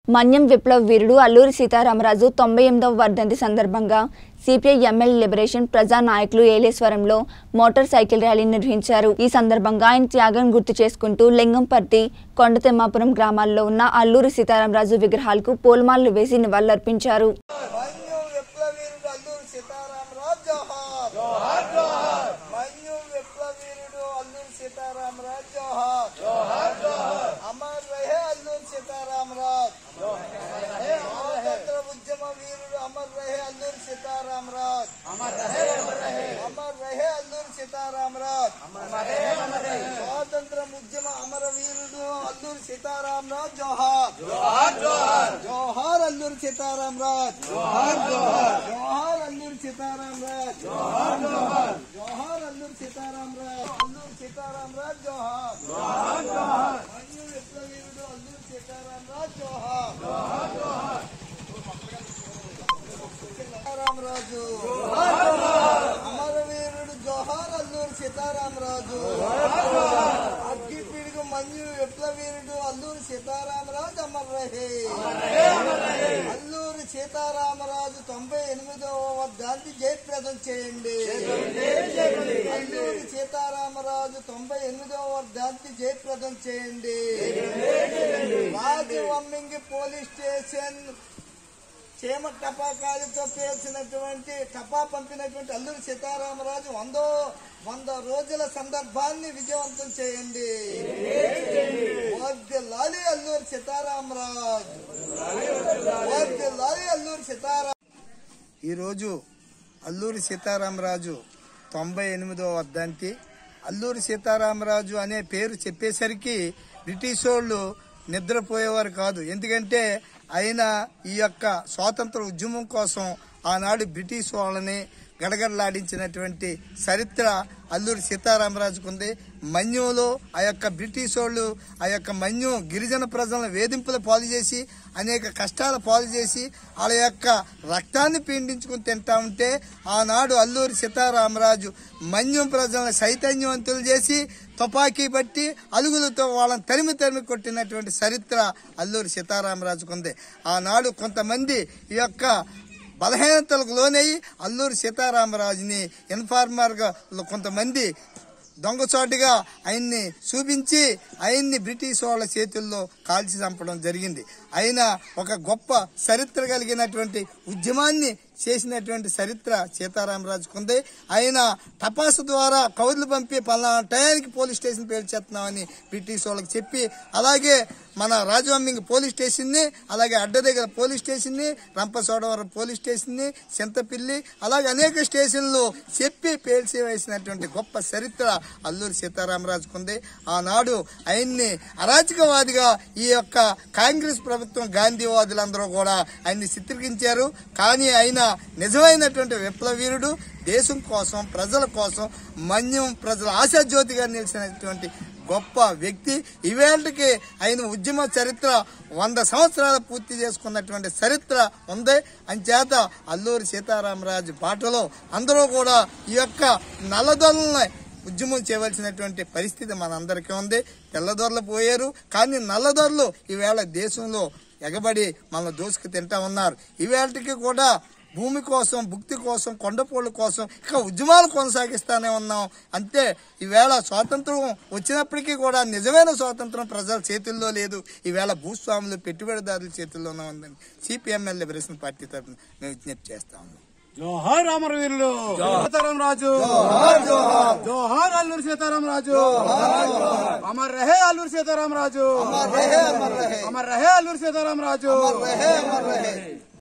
మన్యం విప్లవ వీరుడు అల్లూరి సీతారామరాజు 98వ వర్ధంతి సందర్భంగా సిపిఐ ఎంఎల్ లిబరేషన్ ప్రజా నాయకులు ఏలేశ్వరంలో మోటార్ సైకిల్ ర్యాలీ నిర్వహించారు। ఈ సందర్భంగా ఆయన త్యాగం గుర్తు చేసుకుంటూ లింగంపర్తి, కొండతిమ్మాపురం గ్రామాల్లో ఉన్న అల్లూరి సీతారామరాజు విగ్రహాలకు పూలమాలలు వేసి నివాళులర్పించారు। स्वातंत्र उद्यम अमर वीरुडु अल्लूरी सीतारामराज जोहार जोहार जोहार जोहार अल्लूरी सीतारामराज जोहार जोहार जोहार अल्लूरी सीतारामराज जोहार जोहार जोहार अल्लूरी सीतारामराज जोहार जोहार जोहार मन्यु विप्लव वीरुडु अल्लूरी सीतारामराज जोहार जोहार जोहार सीतारामराजु जोहार जोहार अमर वीरुडु जोहार अल्लूरी सीतारामराजु अग्गी पीड़िगु मन्यु विप्लव वीरुडु अल्लूरी सीतारामराज अमर रहे अल्लूरी सीतारामराजु 98వ వర్ధంతి జయప్రదం చేయండి। అల్లూరి సీతారామరాజు 98వ వర్ధంతి జయప్రదం చేయండి। రాజవమ్మింగి పోలీస్ స్టేషన్ చేమ టపాకాయలతో పేల్చినటువంటి టపా పంపినటువంటి అల్లూరి సీతారామరాజు 100 రోజుల సందర్భాన్ని విజయవంతం చేయండి। వర్ధిల్లాలి అల్లూరి సీతారామరాజు, వర్ధిల్లాలి అల్లూరి సీతారామ। ఈరోజు అల్లూరి సీతారామరాజు 98వ వర్ధంతి। అల్లూరి సీతారామరాజు అనే పేరు చెప్పేసరికి బ్రిటిష్ వాళ్ళు నిద్రపోయేవారు కాదు। ఎందుకంటే ఆయన ఈ యొక్క స్వాతంత్ర ఉద్యమం కోసం ఆనాడు బ్రిటిష్ వాళ్ళని గడగడలాడించినటువంటి చరిత్ర అల్లూరి సీతారామరాజుకు ఉంది। మన్యంలో ఆ యొక్క బ్రిటిష్ వాళ్ళు ఆ యొక్క మన్యం గిరిజన ప్రజలను వేధింపుల పాలు చేసి అనేక కష్టాల పాలు చేసి వాళ్ళ యొక్క రక్తాన్ని పీడించుకుని తింటా ఉంటే ఆనాడు అల్లూరి సీతారామరాజు మన్యం ప్రజలను చైతన్యవంతులు చేసి తుపాకీ బట్టి అలుగులతో వాళ్ళని తరిమి కొట్టినటువంటి చరిత్ర అల్లూరి సీతారామరాజుకు ఉంది। ఆనాడు కొంతమంది ఈ యొక్క బలహీనతలకు లోనయ్యి అల్లూరి సీతారామరాజుని ఇన్ఫార్మర్గా కొంతమంది దొంగచాటుగా ఆయన్ని చూపించి ఆయన్ని బ్రిటిష్ వాళ్ళ చేతుల్లో కాల్చి చంపడం జరిగింది। ఆయన ఒక గొప్ప చరిత్ర కలిగినటువంటి ఉద్యమాన్ని చేసినటువంటి చరిత్ర సీతారామరాజుకు ఉంది। ఆయన టపాసు ద్వారా కౌర్లు పంపి పలానా టయానికి పోలీస్ స్టేషన్ పేల్చేస్తున్నామని బ్రిటిష్ వాళ్ళకి చెప్పి అలాగే మన రాజవమ్మింగ్ పోలీస్ స్టేషన్ని అలాగే అడ్డ దగ్గర పోలీస్ స్టేషన్ని రంపచోడవరం పోలీస్ స్టేషన్ని చింతపిల్లి అలాగే అనేక స్టేషన్లు చెప్పి పేల్చి వేసినటువంటి గొప్ప చరిత్ర అల్లూరి సీతారామరాజుకు ఉంది। ఆనాడు ఆయన్ని అరాచకవాదిగా ఈ యొక్క కాంగ్రెస్ ప్రభుత్వం గాంధీవాదులందరూ కూడా ఆయన్ని చిత్రీకరించారు। కానీ ఆయన నిజమైనటువంటి విప్లవ వీరుడు, దేశం కోసం ప్రజల కోసం మన్యం ప్రజల ఆశాజ్యోతిగా నిలిచినటువంటి గొప్ప వ్యక్తి। ఈవేళకి ఆయన ఉద్యమ చరిత్ర 100 సంవత్సరాలు పూర్తి చేసుకున్నటువంటి చరిత్ర ఉంది। అంచేత అల్లూరి సీతారామరాజు బాటలో అందరూ కూడా ఈ యొక్క నల్లదొరలని ఉద్యమం చేయవలసినటువంటి పరిస్థితి మనందరికీ ఉంది। తెల్లదొరలు పోయారు కానీ నల్లదొరలు ఈవేళ దేశంలో ఎగబడి మనల్ని దోసుకు తింటా ఉన్నారు। ఈవేళకి కూడా భూమి కోసం, భుక్తి కోసం, కొండపోళ్ళ కోసం ఇక ఉద్యమాలు కొనసాగిస్తానే ఉన్నాం। అంతే ఈవేళ స్వాతంత్రం వచ్చినప్పటికీ కూడా నిజమైన స్వాతంత్రం ప్రజల చేతుల్లో లేదు। ఈవేళ భూస్వాములు, పెట్టుబడిదారుల చేతుల్లోనే ఉందని సిపిఎంఎల్ లిబరేషన్ పార్టీ తరఫున మేము విజ్ఞప్తి చేస్తా ఉన్నాం। జోహార్ అమరవీరులు సీతారామరాజు, జోహార్ అల్లూరి సీతారామరాజు, అమర్ రహే అల్లూరి సీతారామరాజు, అమర్ రహే అల్లూరి సీతారామరాజు।